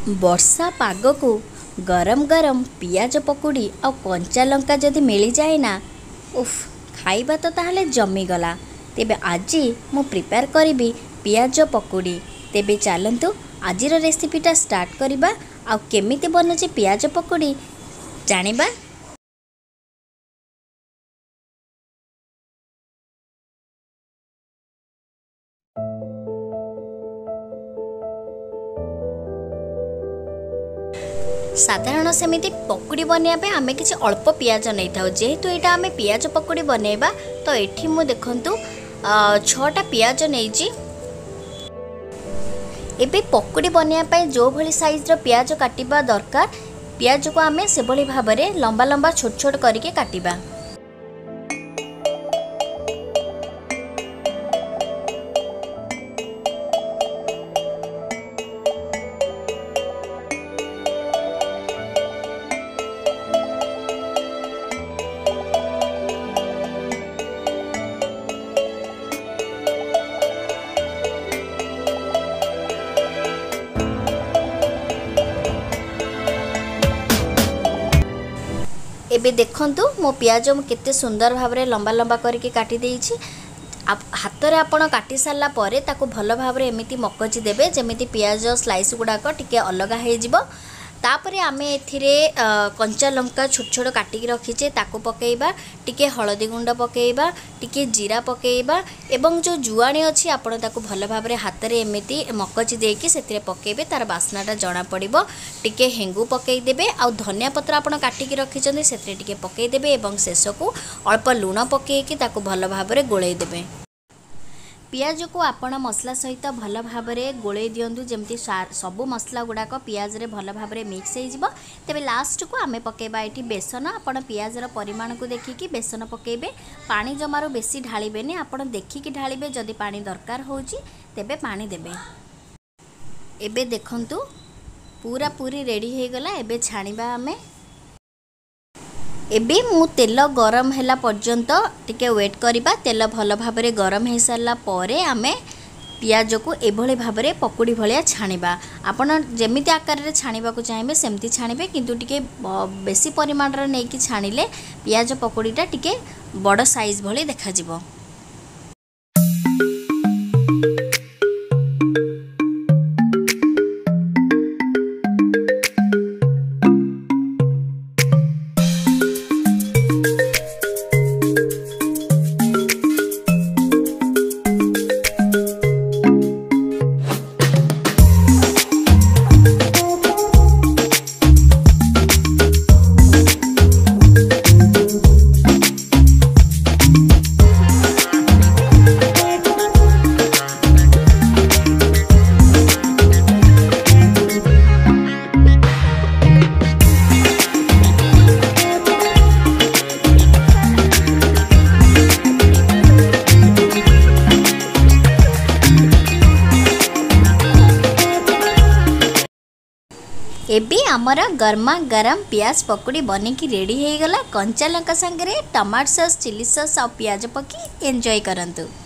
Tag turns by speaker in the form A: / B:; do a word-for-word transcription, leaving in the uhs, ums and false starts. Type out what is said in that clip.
A: वर्षा पाग को गरम गरम पियाज पकुड़ी आ कंचा लंका जदि मिल जाए ना, उफ खाइबा तो ताहले जमीगला। तेबे आज मु प्रिपेयर करी पियाज पकुड़ी। तेबे चलतु आज रेसिपीटा स्टार्ट करवा। आ केमिति बनुची पियाज पकुड़ी जानिबा। साधारण सेमिति पकुड़ी बनवाई आम किसी अल्प पियाज नहीं था। जेहेतु यहाँ आम पियाज पकुड़ी बनवा तो ये मु देखु छटा पियाज नहीं। एबे पकुड़ी बनवाई जो भली साइज रो पियाज काटिबा दरकार। पियाज को आम से भली भाव में लंबा लंबा छोट छोट करके काटिबा। एबे देखंतु मो पियाज केते सुंदर भाव में लंबा लंबा करके काटी देइछि। हाथ में आपण काटी सारा पर ताको भल भाव में एमिति मकची देबे जेमिति पियाज स्लाइस गुड़ाक टिके अलग हो जिवो। तापरे आमे एथिरे कंचा लंका छोट छोट काटिकी रखीचे ताको पकेइबा। टिके हळदी गुंड पकेइबा, टिके जीरा पकेइबा एवं जो जुआणी अछि आपण ताको भल भाव में हाथ में एमिति मकची देकी सेथिरे पकेइबे। तार बास्नाटा जणा पड़िबो। टिके हेंगु पकेइ देबे आ धनिया पत्र आपण काटिकी रखिचंदी सेथिरे टिके पकेइ देबे एवं शेषकु अल्प लूण पकेइकी ताको भल भाव में गोळेइ देबे। पियाज को आपण मसला सहित भल भाव में गोले दिंतु जमती सबू मसला गुड़ाक पियाज रे भल भाव में मिक्स हो। तेबे लास्ट को आमे पकेबा एठी बेसन। आपण पियाज रो परिमाण को देखिकी बेसन पकेबे। पानी जमारो बेसी ढालिबेनी, आपण देखिकी ढालिबे। जदि पानी दरकार होउची तेबे पानी देबे। एबे देखंतु पूरा पूरी रेडी हो गला। एबे छाणीबा आमे। एबे मु तेल गरम हैला पर्यंत टिके वेट करिबा। तेल भल भाव में गरम हो सारा पर आमे पियाज को एभली भाव में पकुड़ी भलिया छाणीबा। आपण जेमिति आकार रे छाणीबा को चाहिए सेमती छाणीबे, किंतु टिके बेसी परिमाण रे नेकी छाणीले पियाज पकुड़ीटा टिके बड़ साइज भली देखा जिवो। एबे आमर गरमा गरम पियाज पकुड़ी बनिकी रेडी हो गला। कंचा लंका संगे टमाटो सॉस, चिली सॉस और पियाज पकी एंजॉय करंतु।